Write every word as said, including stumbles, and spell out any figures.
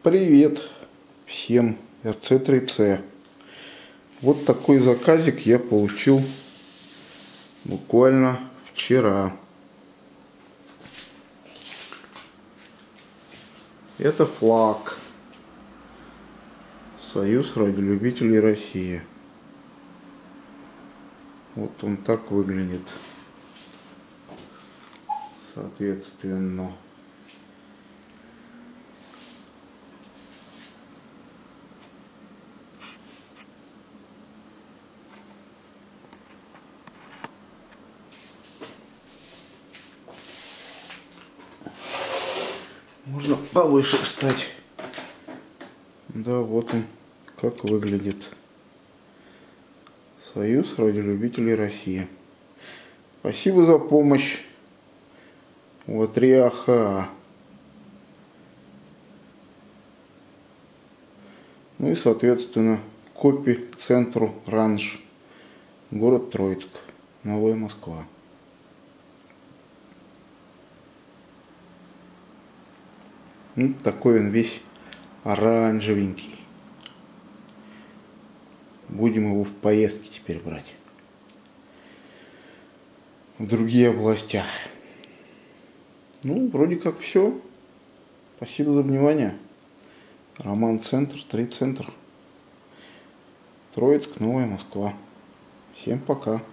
Привет всем, эр цэ три цэ. Вот такой заказик я получил буквально вчера. Это флаг. Союз радиолюбителей России. Вот он так выглядит. Соответственно. Можно повыше встать. Да, вот он как выглядит. Союз радиолюбителей России. Спасибо за помощь. Вот Риаха. Ну и соответственно копи центру Ранж. Город Троицк. Новая Москва. Ну, такой он весь оранжевенький. Будем его в поездки теперь брать. В другие области. Ну, вроде как все. Спасибо за внимание. Роман Центр, три центр. Троицк, Новая Москва. Всем пока.